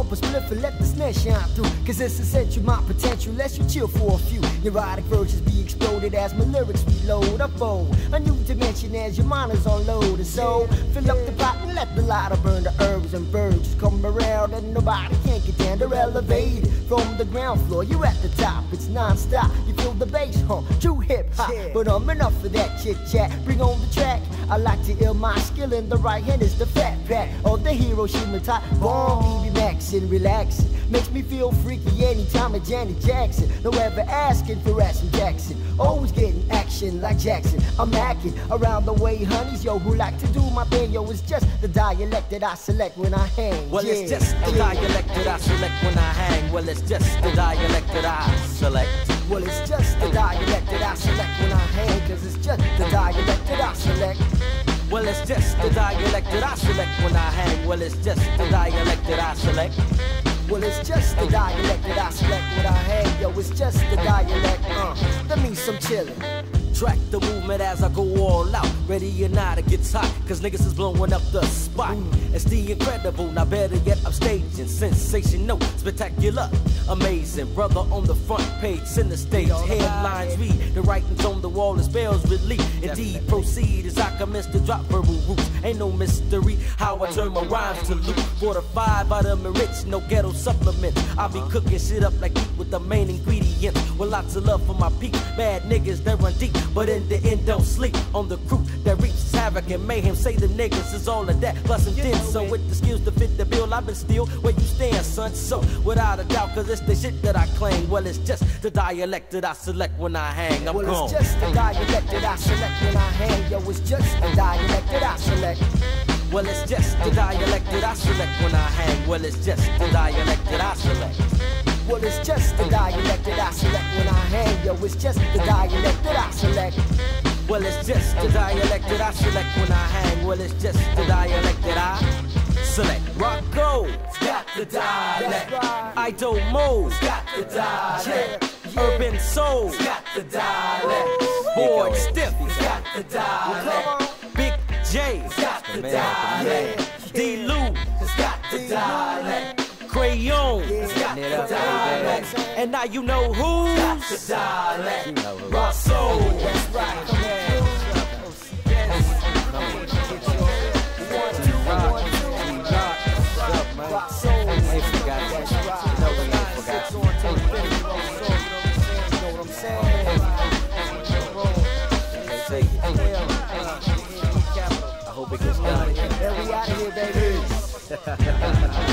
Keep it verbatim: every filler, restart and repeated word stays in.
up a spliff and let the snare shine through. Cause it's essential, my potential, lest you chill for a few. Neurotic versions be exploded as my lyrics reload. Unfold a new dimension as your mind is on load. And so, fill up the pot and let the lighter burn the herbs and birds. Just come around and nobody can't get down. They're elevated from the ground floor. You're at the top, it's non-stop. You feel the bass, huh? True hip-hop. Yeah. But I'm enough of that chit-chat. Bring on the track. I like to ill my skill in the right hand is the fat pat. Or the Hiroshima type. Bomb, be maxin', relaxin'. Makes me feel freaky anytime at Janet Jackson. No ever asking for Action Jackson. Always getting action like Jackson. I'm acting around the way, honeys, yo, who like to do my thing, yo. It's just the dialect that I select when I hang. Well, yeah. it's just the yeah. dialect that I select when I hang. Well, it's just the dialect that I select. Well, it's just the dialect that I select when I hang. Cause it's just the dialect that I select. Well, it's just the dialect that I select when I hang. Well, it's just the dialect that I select. Well, it's just the dialect that I select when I hang. Yo, it's just the dialect, uh, let me some chillin'. Track the movement as I go all out. Ready or not, it gets hot, cause niggas is blowing up the spot. Mm. It's the incredible, now better yet, I'm staging. Sensational, spectacular, amazing. Brother on the front page, center stage. Headlines read, the writings on the wall, the spells relief. Indeed, proceed as I commence to drop verbal roots. Ain't no mystery how I turn my rhymes to loot. Forty-five vitamin rich, no ghetto supplements. I be cooking shit up like meat with the main ingredients. With lots of love for my peak, bad niggas that run deep. But in the end, don't sleep on the crew that reaps havoc and mayhem. Say the niggas is all of that, plus and then some with the skills to fit the bill. I've been still where you stand, son. So without a doubt, cause it's the shit that I claim. Well, it's just the dialect that I select when I hang. I'm well, gone. It's just the dialect that I select when I hang. Yo, it's just the dialect that I select. Well, it's just the dialect that I select when I hang. Well, it's just the dialect that I select. Well, it's just the dialect that I select when I hang. Yo, it's just the dialect that I select. Well, it's just the dialect that I select when I hang. Well, it's just the dialect that I select. Rocko's got the dialect. Right. Idol Mo's got the dialect. Yeah, yeah. Urban Soul's got the dialect. Boy Stiff got the dialect. Big J's got the dialect. D-Lou got the dialect. Crayon, got the dialect. And now you know who's got the dialect. You know who. Russell, that's right. Come on. They forgot that. You know when they forgot. You know what I'm saying? Take it. I hope it gets done. And we out of here, baby.